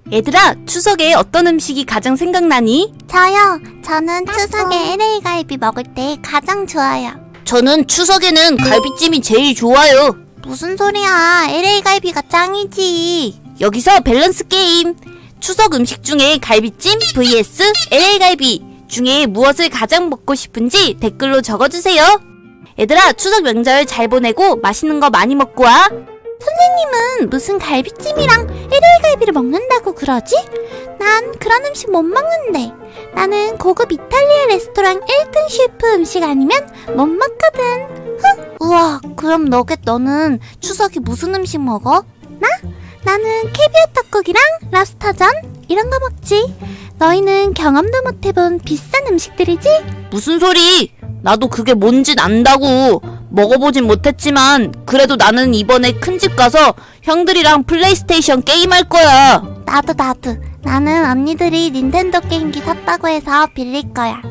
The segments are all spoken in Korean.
얘들아, 추석에 어떤 음식이 가장 생각나니? 저는 추석에 LA 갈비 먹을 때 가장 좋아요. 저는 추석에는 갈비찜이 제일 좋아요. 무슨 소리야, LA 갈비가 짱이지. 여기서 밸런스 게임. 추석 음식 중에 갈비찜 vs LA 갈비 중에 무엇을 가장 먹고 싶은지 댓글로 적어주세요. 얘들아, 추석 명절 잘 보내고 맛있는 거 많이 먹고 와. 선생님은 무슨 갈비찜이랑 LA 갈비를 먹는다고 그러지? 난 그런 음식 못 먹는데. 나는 고급 이탈리아 레스토랑 1등 셰프 음식 아니면 못 먹거든. 우와, 그럼 너는 추석에 무슨 음식 먹어? 나는 캐비어 떡국이랑 랍스터전 이런 거 먹지. 너희는 경험도 못 해본 비싼 음식들이지? 무슨 소리? 나도 그게 뭔진 안다고. 먹어보진 못했지만 그래도 나는 이번에 큰집 가서 형들이랑 플레이스테이션 게임할 거야. 나도. 나는 언니들이 닌텐도 게임기 샀다고 해서 빌릴 거야.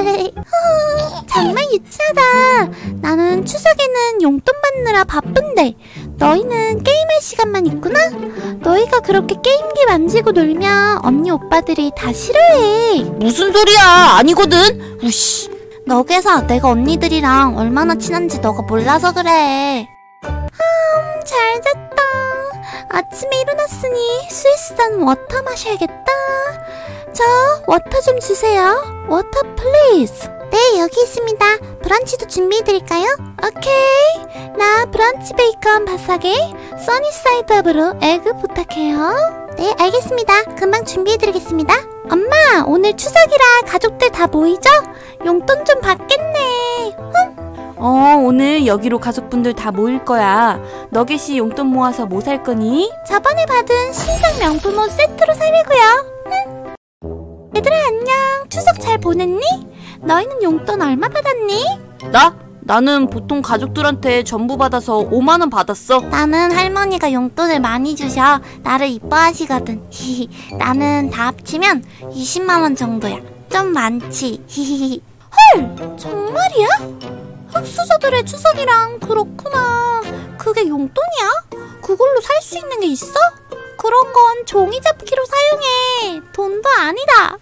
정말 유치하다. 나는 추석에는 용돈 받느라 바쁜데 너희는 게임할 시간만 있구나? 너희가 그렇게 게임기 만지고 놀면 언니 오빠들이 다 싫어해. 무슨 소리야? 아니거든. 우씨. 너게서 내가 언니들이랑 얼마나 친한지 너가 몰라서 그래. 잘 잤다. 아침에 일어났으니 스위스산 워터 마셔야겠다. 저 워터 좀 주세요. 워터 플리즈. 네, 여기 있습니다. 브런치도 준비해드릴까요? 오케이. 나 브런치 베이컨 바삭에 써니사이드업으로 에그 부탁해요. 네, 알겠습니다. 금방 준비해드리겠습니다. 엄마, 오늘 추석이라 가족들 다 모이죠? 용돈 좀 받겠네. 오늘 여기로 가족분들 다 모일 거야. 너겟이 용돈 모아서 뭐 살 거니? 저번에 받은 신상 명품 옷 세트로 사려고요. 얘들아, 안녕. 추석 잘 보냈니? 너희는 용돈 얼마 받았니? 나는 보통 가족들한테 전부 받아서 5만 원 받았어. 나는 할머니가 용돈을 많이 주셔. 나를 이뻐하시거든. 나는 다 합치면 20만 원 정도야. 좀 많지. 헐, 정말이야? 흑수저들의 추석이랑 그렇구나. 그게 용돈이야? 그걸로 살 수 있는 게 있어? 그런 건 종이 접기로 사용해. 돈도 아니다.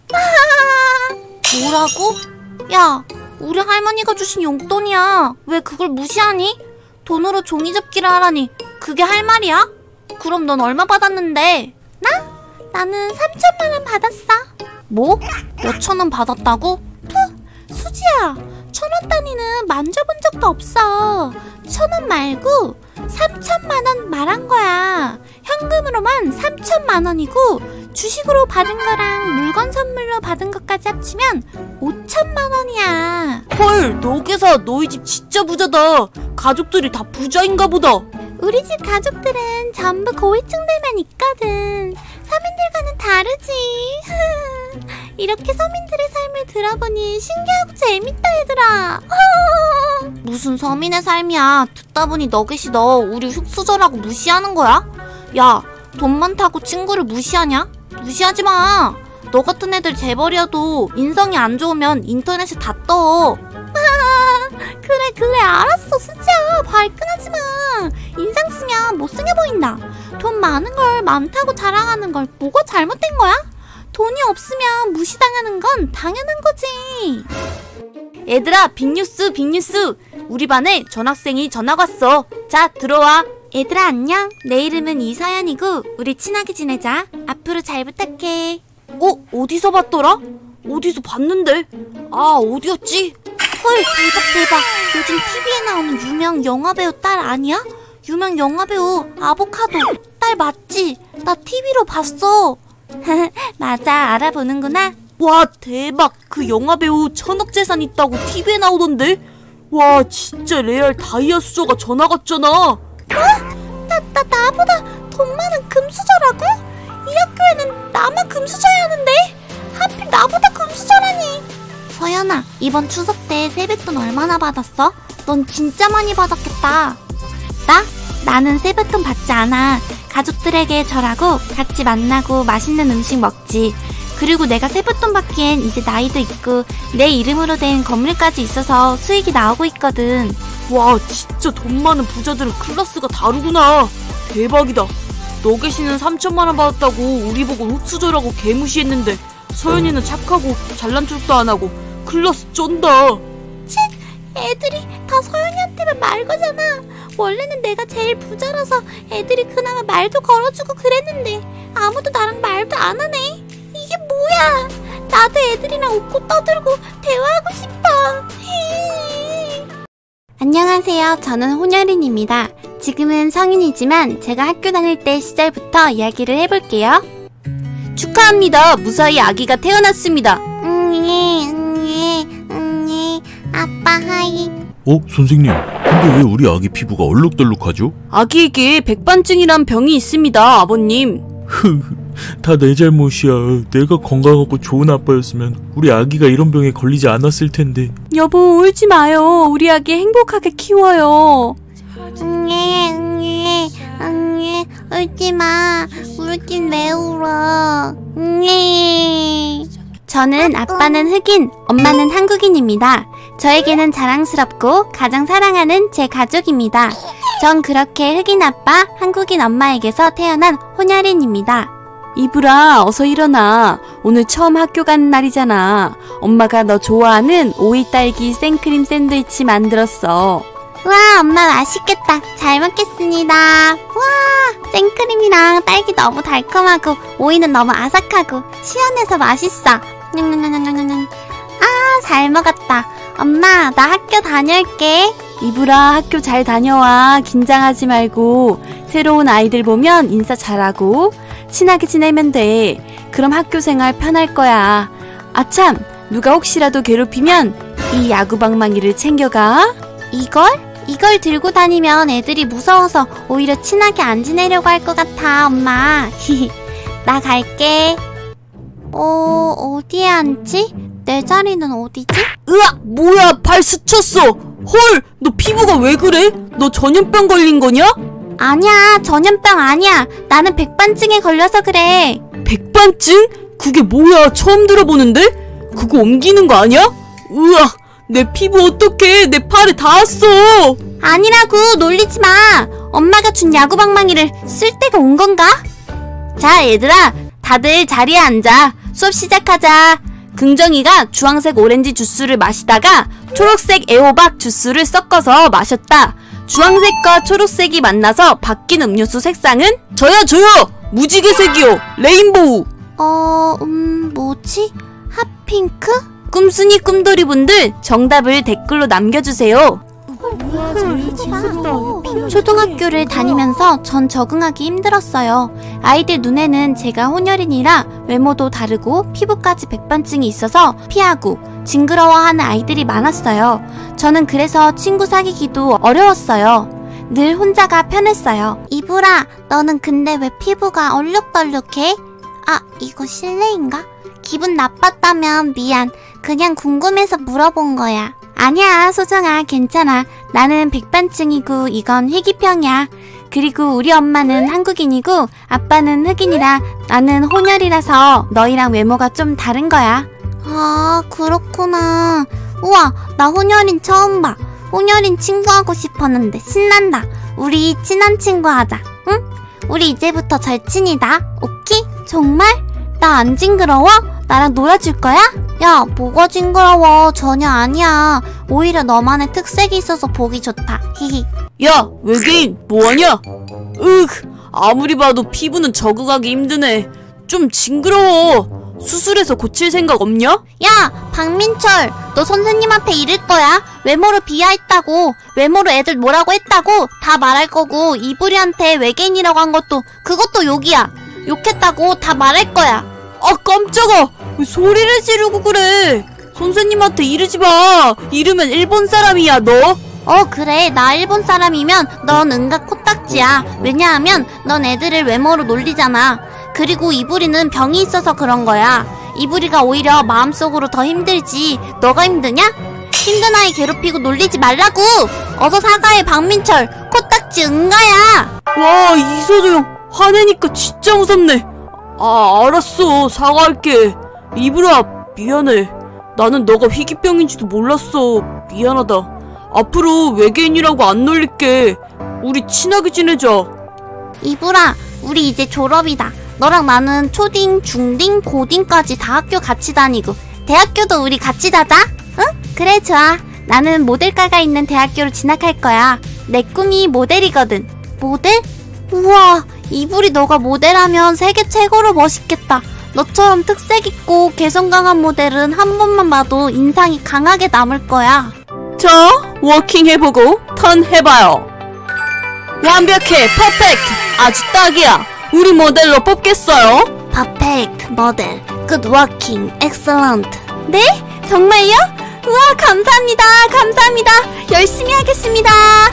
뭐라고? 야, 우리 할머니가 주신 용돈이야. 왜 그걸 무시하니? 돈으로 종이 접기를 하라니 그게 할 말이야? 그럼 넌 얼마 받았는데? 나는 3천만 원 받았어. 뭐? 몇천 원 받았다고? 수지야, 1,000원 단위는 만져본 적도 없어. 1,000원 말고 3천만 원 말한 거야. 현금으로만 3천만 원이고 주식으로 받은 거랑 물건 선물로 받은 것까지 합치면 5천만 원이야. 헐, 너게서 너희 집 진짜 부자다. 가족들이 다 부자인가 보다. 우리 집 가족들은 전부 고위층들만 있거든. 서민들과는 다르지. 이렇게 서민들의 삶을 들어보니 신기하고 재밌다, 얘들아. 무슨 서민의 삶이야. 듣다 보니 너겟이 너 우리 흑수저라고 무시하는 거야? 야, 돈 많다고 친구를 무시하냐? 무시하지 마. 너 같은 애들 재벌이어도 인성이 안 좋으면 인터넷에 다 떠. 그래, 알았어, 수지야. 발끈하지 마. 인상 쓰면 못생겨 보인다. 돈 많은 걸 많다고 자랑하는 걸 뭐가 잘못된 거야? 돈이 없으면 무시당하는 건 당연한 거지. 얘들아, 빅뉴스. 우리 반에 전학생이 전학 왔어. 자, 들어와. 얘들아, 안녕. 내 이름은 이서연이고 우리 친하게 지내자. 앞으로 잘 부탁해. 어디서 봤더라? 어디서 봤는데? 어디였지? 헐, 대박. 요즘 TV에 나오는 유명 영화배우 딸 아니야? 유명 영화배우 아보카도 딸 맞지? 나 TV로 봤어. 맞아, 알아보는구나. 와, 대박. 그 영화배우 1,000억 재산 있다고 TV에 나오던데? 와, 진짜 레알 다이아 수저가 전화 왔잖아. 나보다 돈 많은 금수저라고? 이 학교에는 나만 금수저야 하는데? 하필 나보다 금수저라니. 서연아, 이번 추석 때 세뱃돈 얼마나 받았어? 넌 진짜 많이 받았겠다. 나는 세뱃돈 받지 않아. 가족들에게 절하고 같이 만나고 맛있는 음식 먹지. 그리고 내가 세뱃돈 받기엔 이제 나이도 있고 내 이름으로 된 건물까지 있어서 수익이 나오고 있거든. 와, 진짜 돈 많은 부자들은 클래스가 다르구나. 대박이다. 너 계시는 3천만 원 받았다고 우리 보고 흙수저라고 개무시했는데 서연이는 착하고 잘난 척도 안 하고 클라스 쫀다. 애들이 다 서연이한테만 말 거잖아. 원래는 내가 제일 부자라서 애들이 그나마 말도 걸어주고 그랬는데 아무도 나랑 말도 안 하네. 이게 뭐야? 나도 애들이랑 웃고 떠들고 대화하고 싶어. 안녕하세요. 저는 혼혈인입니다. 지금은 성인이지만 제가 학교 다닐 때 시절부터 이야기를 해볼게요. 축하합니다. 무사히 아기가 태어났습니다. 아빠 하이. 선생님. 근데 왜 우리 아기 피부가 얼룩덜룩하죠? 아기에게 백반증이란 병이 있습니다, 아버님. 다 내 잘못이야. 내가 건강하고 좋은 아빠였으면 우리 아기가 이런 병에 걸리지 않았을 텐데. 여보, 울지 마요. 우리 아기 행복하게 키워요. 울지마. 울긴 왜 울어. 저는 아빠는 흑인, 엄마는 한국인입니다. 저에게는 자랑스럽고 가장 사랑하는 제 가족입니다. 전 그렇게 흑인 아빠, 한국인 엄마에게서 태어난 혼혈인입니다. 이브라, 어서 일어나. 오늘 처음 학교 가는 날이잖아. 엄마가 너 좋아하는 오이 딸기 생크림 샌드위치 만들었어. 와, 엄마 맛있겠다. 잘 먹겠습니다. 와, 생크림이랑 딸기 너무 달콤하고 오이는 너무 아삭하고 시원해서 맛있어. 잘 먹었다. 엄마, 나 학교 다녀올게. 이브라, 학교 잘 다녀와. 긴장하지 말고 새로운 아이들 보면 인사 잘하고 친하게 지내면 돼. 그럼 학교 생활 편할 거야. 아참, 누가 혹시라도 괴롭히면 이 야구방망이를 챙겨가. 이걸 들고 다니면 애들이 무서워서 오히려 친하게 안 지내려고 할 것 같아, 엄마. 나 갈게. 어디에 앉지? 내 자리는 어디지? 으악! 뭐야, 발 스쳤어. 헐, 너 피부가 왜 그래? 너 전염병 걸린 거냐? 아니야, 전염병 아니야. 나는 백반증에 걸려서 그래. 백반증? 그게 뭐야? 처음 들어보는데? 그거 옮기는 거 아니야? 으악! 내 피부 어떡해? 내 팔에 닿았어. 아니라고, 놀리지 마. 엄마가 준 야구방망이를 쓸 때가 온 건가? 자, 얘들아, 다들 자리에 앉아. 수업 시작하자. 긍정이가 주황색 오렌지 주스를 마시다가 초록색 애호박 주스를 섞어서 마셨다. 주황색과 초록색이 만나서 바뀐 음료수 색상은? 저요! 무지개색이요. 레인보우. 뭐지? 핫핑크? 꿈순이 꿈돌이 분들 정답을 댓글로 남겨주세요. 초등학교를 다니면서 전 적응하기 힘들었어요. 아이들 눈에는 제가 혼혈인이라 외모도 다르고 피부까지 백반증이 있어서 피하고 징그러워하는 아이들이 많았어요. 저는 그래서 친구 사귀기도 어려웠어요. 늘 혼자가 편했어요. 이브라, 너는 근데 왜 피부가 얼룩덜룩해? 이거 실례인가? 기분 나빴다면 미안. 그냥 궁금해서 물어본 거야. 아니야, 소정아, 괜찮아. 나는 백반증이고 이건 희귀병이야. 그리고 우리 엄마는 한국인이고 아빠는 흑인이라 나는 혼혈이라서 너희랑 외모가 좀 다른 거야. 그렇구나. 우와, 나 혼혈인 처음 봐. 혼혈인 친구하고 싶었는데 신난다. 우리 친한 친구 하자. 응? 우리 이제부터 절친이다. 오케이? 정말? 나 안 징그러워? 나랑 놀아줄 거야? 야, 뭐가 징그러워. 전혀 아니야. 오히려 너만의 특색이 있어서 보기 좋다. 히히. 야, 외계인 뭐하냐? 아무리 봐도 피부는 적응하기 힘드네. 좀 징그러워. 수술해서 고칠 생각 없냐? 야, 박민철, 너 선생님한테 이럴 거야. 외모로 비하했다고, 외모로 애들 뭐라고 했다고 다 말할 거고, 이불이한테 외계인이라고 한 것도 그것도 욕이야. 욕했다고 다 말할 거야. 깜짝아! 왜 소리를 지르고 그래? 선생님한테 이러지 마. 이러면 일본 사람이야, 너. 그래. 나 일본 사람이면 넌 은각 코딱지야. 왜냐하면 넌 애들을 외모로 놀리잖아. 그리고 이불이는 병이 있어서 그런 거야. 이불이가 오히려 마음속으로 더 힘들지. 너가 힘드냐? 힘든 아이 괴롭히고 놀리지 말라고. 어서 사과해, 박민철. 코딱지 은가야. 와, 이서정 화내니까 진짜 무섭네. 알았어. 사과할게. 이브라, 미안해. 나는 너가 희귀병인지도 몰랐어. 미안하다. 앞으로 외계인이라고 안 놀릴게. 우리 친하게 지내자. 이불아, 우리 이제 졸업이다. 너랑 나는 초딩, 중딩, 고딩까지 다 학교 같이 다니고 대학교도 우리 같이 다자? 응? 그래 좋아. 나는 모델과가 있는 대학교로 진학할 거야. 내 꿈이 모델이거든. 모델? 우와, 이불이 너가 모델하면 세계 최고로 멋있겠다. 너처럼 특색 있고 개성 강한 모델은 한 번만 봐도 인상이 강하게 남을 거야. 자, 워킹 해보고 턴 해봐요. 완벽해, 퍼펙트. 아주 딱이야. 우리 모델로 뽑겠어요. 퍼펙트 모델, 굿 워킹, 엑셀런트. 네? 정말요? 우와, 감사합니다. 감사합니다. 열심히 하겠습니다.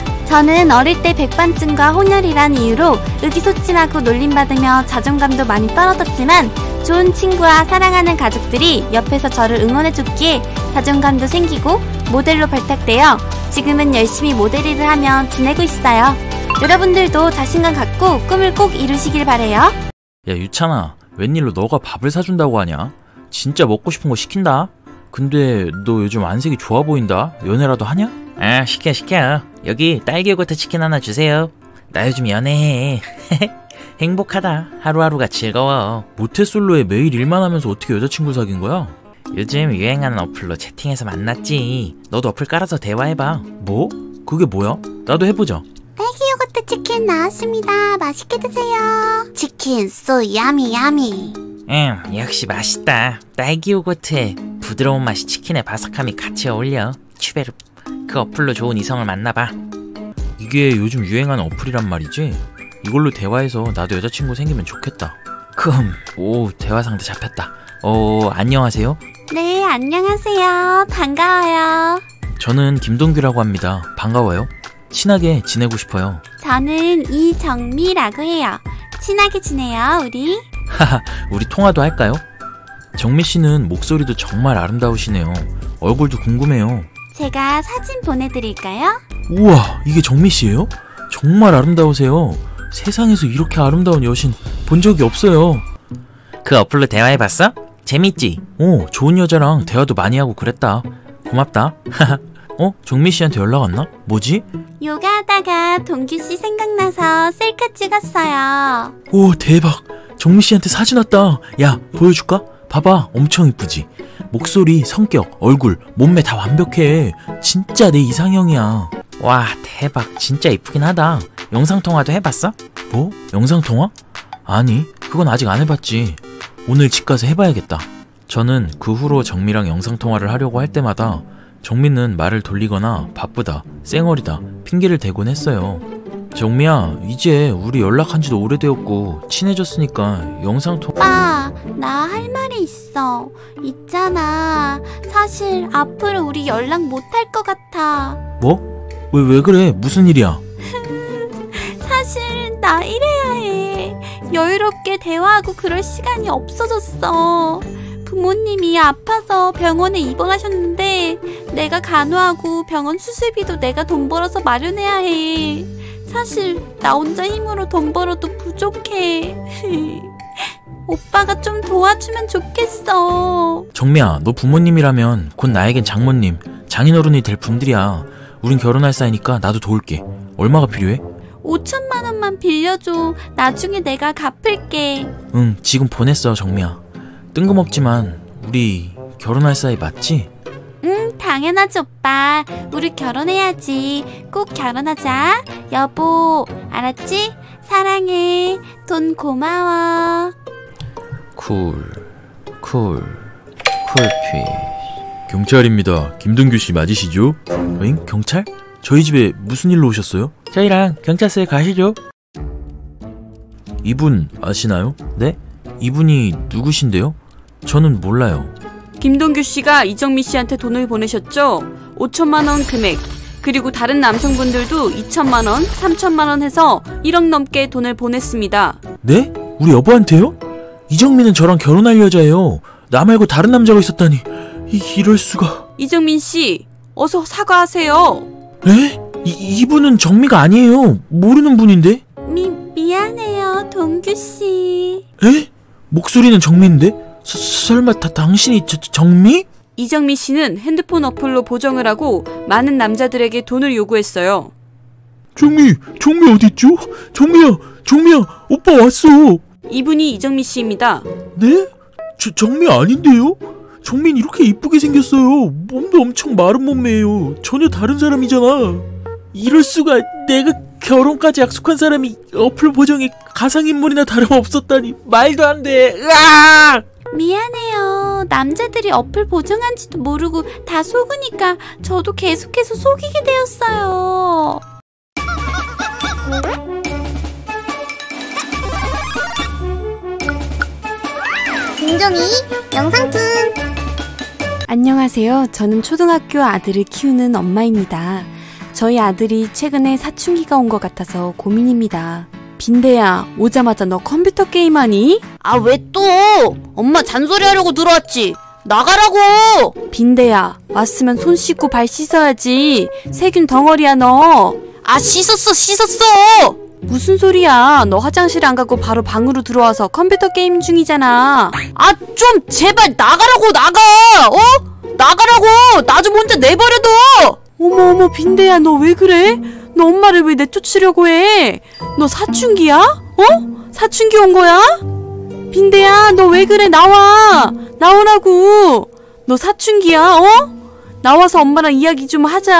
저는 어릴 때 백반증과 혼혈이란 이유로 의기소침하고 놀림받으며 자존감도 많이 떨어졌지만 좋은 친구와 사랑하는 가족들이 옆에서 저를 응원해줬기에 자존감도 생기고 모델로 발탁되어 지금은 열심히 모델 일을 하며 지내고 있어요. 여러분들도 자신감 갖고 꿈을 꼭 이루시길 바래요. 야 유찬아, 웬일로 너가 밥을 사준다고 하냐? 진짜 먹고 싶은 거 시킨다. 근데 너 요즘 안색이 좋아 보인다. 연애라도 하냐? 아 시켜. 여기 딸기 요거트 치킨 하나 주세요. 나 요즘 연애해. 행복하다. 하루하루가 즐거워. 모태솔로에 매일 일만 하면서 어떻게 여자친구 사귄 거야? 요즘 유행하는 어플로 채팅해서 만났지. 너도 어플 깔아서 대화해봐. 뭐? 그게 뭐야? 나도 해보자. 딸기 요거트 치킨 나왔습니다. 맛있게 드세요. 치킨 so 야미 야미. 역시 맛있다. 딸기 요거트에 부드러운 맛이 치킨의 바삭함이 같이 어울려. 추베르. 그 어플로 좋은 이성을 만나봐. 이게 요즘 유행하는 어플이란 말이지? 이걸로 대화해서 나도 여자친구 생기면 좋겠다. 오, 대화 상대 잡혔다. 안녕하세요. 네, 안녕하세요. 반가워요. 저는 김동규라고 합니다. 반가워요. 친하게 지내고 싶어요. 저는 이정미라고 해요. 친하게 지내요, 우리. 하하, 우리 통화도 할까요? 정미 씨는 목소리도 정말 아름다우시네요. 얼굴도 궁금해요. 제가 사진 보내드릴까요? 우와, 이게 정미 씨예요? 정말 아름다우세요. 세상에서 이렇게 아름다운 여신 본 적이 없어요. 그 어플로 대화해봤어? 재밌지? 좋은 여자랑 대화도 많이 하고 그랬다. 고맙다. 정미 씨한테 연락 왔나? 뭐지? 요가하다가 동규씨 생각나서 셀카 찍었어요. 오, 대박. 정미 씨한테 사진 왔다. 야, 보여줄까? 봐봐, 엄청 이쁘지? 목소리, 성격, 얼굴, 몸매 다 완벽해. 진짜 내 이상형이야. 와, 대박. 진짜 이쁘긴 하다. 영상통화도 해봤어? 뭐? 영상통화? 아니, 그건 아직 안 해봤지. 오늘 집 가서 해봐야겠다. 저는 그 후로 정미랑 영상통화를 하려고 할 때마다 정미는 말을 돌리거나 바쁘다, 쌩얼이다 핑계를 대곤 했어요. 정미야, 이제 우리 연락한 지도 오래되었고 친해졌으니까 영상통화. 오빠, 나 할 말이 있어. 있잖아. 사실 앞으로 우리 연락 못할 것 같아. 뭐? 왜 그래? 무슨 일이야? 사실 나 이래야 해. 여유롭게 대화하고 그럴 시간이 없어졌어. 부모님이 아파서 병원에 입원하셨는데 내가 간호하고 병원 수술비도 내가 돈 벌어서 마련해야 해. 사실 나 혼자 힘으로 돈 벌어도 부족해. 오빠가 좀 도와주면 좋겠어. 정미야, 너 부모님이라면 곧 나에겐 장모님, 장인어른이 될 분들이야. 우린 결혼할 사이니까 나도 도울게. 얼마가 필요해? 5천만 원만 빌려줘. 나중에 내가 갚을게. 응, 지금 보냈어, 정미야. 뜬금없지만 우리 결혼할 사이 맞지? 응, 당연하지 오빠. 우리 결혼해야지. 꼭 결혼하자. 여보, 알았지? 사랑해. 돈 고마워. 쿨피. 경찰입니다. 김동규 씨 맞으시죠? 응? 경찰? 저희 집에 무슨 일로 오셨어요? 저희랑 경찰서에 가시죠. 이분 아시나요? 네? 이분이 누구신데요? 저는 몰라요. 김동규 씨가 이정미 씨한테 돈을 보내셨죠? 5천만 원 금액. 그리고 다른 남성분들도 2천만 원, 3천만 원 해서 1억 넘게 돈을 보냈습니다. 네? 우리 여보한테요? 이정민은 저랑 결혼할 여자예요. 나 말고 다른 남자가 있었다니. 이럴 수가. 이정민 씨, 어서 사과하세요. 에? 이분은 정미가 아니에요. 모르는 분인데. 미안해요, 동규씨. 에? 목소리는 정미인데? 설마 당신이 정미? 이정미 씨는 핸드폰 어플로 보정을 하고 많은 남자들에게 돈을 요구했어요. 정미 어딨죠? 정미야, 정미야, 오빠 왔어. 이분이 이정미 씨입니다. 네? 정미 아닌데요? 정민 이렇게 이쁘게 생겼어요. 몸도 엄청 마른 몸매예요. 전혀 다른 사람이잖아. 이럴 수가. 내가 결혼까지 약속한 사람이 어플 보정에 가상인물이나 다름없었다니. 말도 안 돼. 으악! 미안해요. 남자들이 어플 보정한지도 모르고 다 속으니까 저도 계속해서 속이게 되었어요. 김종이 영상툰. 안녕하세요. 저는 초등학교 아들을 키우는 엄마입니다. 저희 아들이 최근에 사춘기가 온 것 같아서 고민입니다. 빈대야, 오자마자 너 컴퓨터 게임하니? 아, 왜 또? 엄마 잔소리 하려고 들어왔지. 나가라고! 빈대야, 왔으면 손 씻고 발 씻어야지. 세균 덩어리야 너. 아, 씻었어. 무슨 소리야. 너 화장실 안 가고 바로 방으로 들어와서 컴퓨터 게임 중이잖아. 아, 좀 제발 나가라고. 나가! 나가라고! 나 좀 혼자 내버려둬! 어머, 빈대야, 너 왜 그래? 너 엄마를 왜 내쫓으려고 해? 너 사춘기야? 사춘기 온 거야? 빈대야, 너 왜 그래? 나오라고. 너 사춘기야? 나와서 엄마랑 이야기 좀 하자.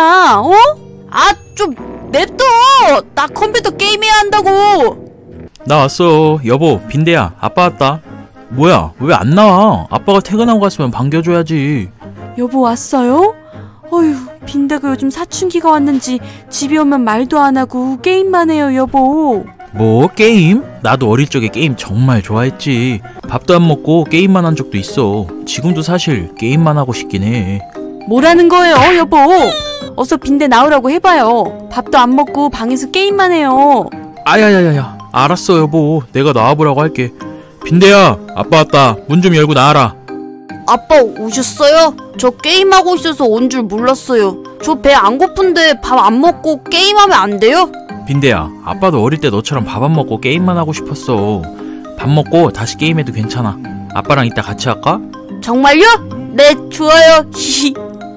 아, 좀 냅둬! 나 컴퓨터 게임해야 한다고! 나 왔어. 여보, 빈대야, 아빠 왔다. 뭐야, 왜 안 나와? 아빠가 퇴근하고 갔으면 반겨줘야지. 여보 왔어요? 어휴, 빈대가 요즘 사춘기가 왔는지 집에 오면 말도 안 하고 게임만 해요, 여보. 뭐, 게임? 나도 어릴 적에 게임 정말 좋아했지. 밥도 안 먹고 게임만 한 적도 있어. 지금도 사실 게임만 하고 싶긴 해. 뭐라는 거예요, 여보? 어서 빈대 나오라고 해봐요. 밥도 안 먹고 방에서 게임만 해요. 아야야야야, 알았어 여보. 내가 나와보라고 할게. 빈대야, 아빠 왔다. 문 좀 열고 나와라. 아빠 오셨어요? 저 게임하고 있어서 온 줄 몰랐어요. 저 배 안 고픈데 밥 안 먹고 게임하면 안 돼요? 빈대야, 아빠도 어릴 때 너처럼 밥 안 먹고 게임만 하고 싶었어. 밥 먹고 다시 게임해도 괜찮아. 아빠랑 이따 같이 할까? 정말요? 네, 좋아요. 히히.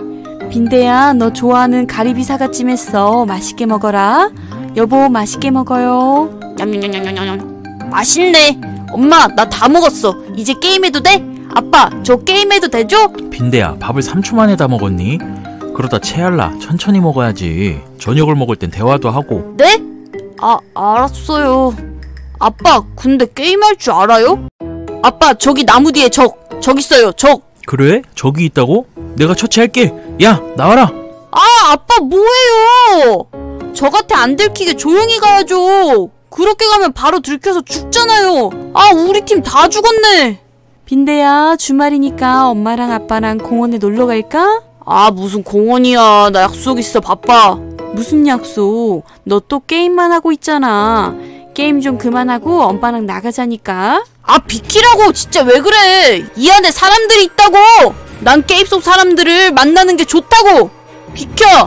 빈대야, 너 좋아하는 가리비 사과찜 했어. 맛있게 먹어라. 여보, 맛있게 먹어요. 냠냠냠냠냠. 맛있네. 엄마, 나 다 먹었어. 이제 게임해도 돼? 아빠, 저 게임해도 되죠? 빈대야, 밥을 3초 만에 다 먹었니? 그러다 체할라. 천천히 먹어야지. 저녁을 먹을 땐 대화도 하고. 네? 아, 알았어요. 아빠, 근데 게임할 줄 알아요? 아빠, 저기 나무 뒤에 저기 있어요, 그래? 저기 있다고? 내가 처치할게. 야, 나와라. 아, 아빠 뭐해요? 저한테 안 들키게 조용히 가야죠. 그렇게 가면 바로 들켜서 죽잖아요. 아, 우리 팀 다 죽었네. 빈대야, 주말이니까 엄마랑 아빠랑 공원에 놀러 갈까? 아, 무슨 공원이야. 나 약속 있어. 바빠. 무슨 약속? 너 또 게임만 하고 있잖아. 게임 좀 그만하고 엄마랑 나가자니까. 아, 비키라고. 진짜 왜 그래. 이 안에 사람들이 있다고. 난 게임 속 사람들을 만나는 게 좋다고. 비켜.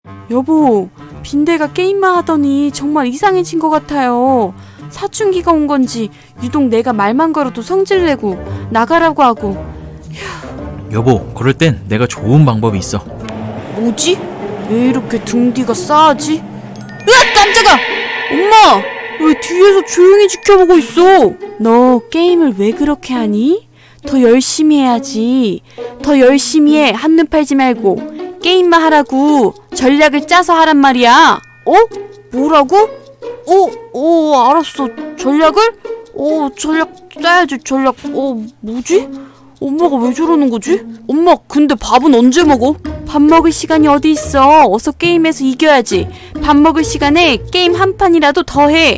여보, 빈대가 게임만 하더니 정말 이상해진 것 같아요. 사춘기가 온 건지 유독 내가 말만 걸어도 성질내고 나가라고 하고. 여보, 그럴 땐 내가 좋은 방법이 있어. 뭐지? 왜 이렇게 등 뒤가 싸하지? 으악, 깜짝아. 엄마, 왜 뒤에서 조용히 지켜보고 있어? 너 게임을 왜 그렇게 하니? 더 열심히 해야지. 더 열심히 해. 한눈 팔지 말고 게임만 하라고. 전략을 짜서 하란 말이야. 뭐라고? 알았어. 전략을? 전략 짜야지. 전략. 뭐지? 엄마가 왜 저러는 거지? 엄마, 근데 밥은 언제 먹어? 밥 먹을 시간이 어디 있어. 어서 게임해서 이겨야지. 밥 먹을 시간에 게임 한 판이라도 더 해.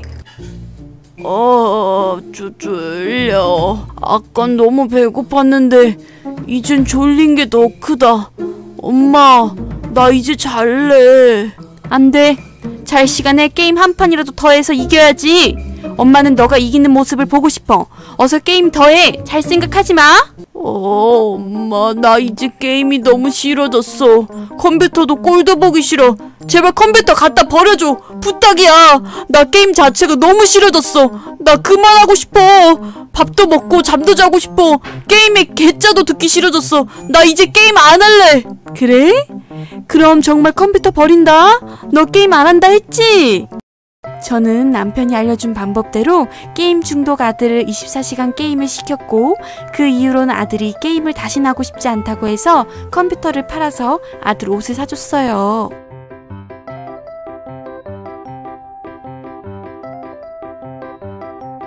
졸려. 아깐 너무 배고팠는데 이젠 졸린 게 더 크다. 엄마, 나 이제 잘래. 안 돼. 잘 시간에 게임 한 판이라도 더 해서 이겨야지. 엄마는 너가 이기는 모습을 보고 싶어. 어서 게임 더 해. 잘 생각하지 마. 엄마, 나 이제 게임이 너무 싫어졌어. 컴퓨터도 꼴도 보기 싫어. 제발 컴퓨터 갖다 버려줘. 부탁이야. 나 게임 자체가 너무 싫어졌어. 나 그만하고 싶어. 밥도 먹고 잠도 자고 싶어. 게임의 개짜도 듣기 싫어졌어. 나 이제 게임 안 할래. 그래? 그럼 정말 컴퓨터 버린다. 너 게임 안 한다 했지? 저는 남편이 알려준 방법대로 게임 중독 아들을 24시간 게임을 시켰고, 그 이후로는 아들이 게임을 다신 하고 싶지 않다고 해서 컴퓨터를 팔아서 아들 옷을 사줬어요.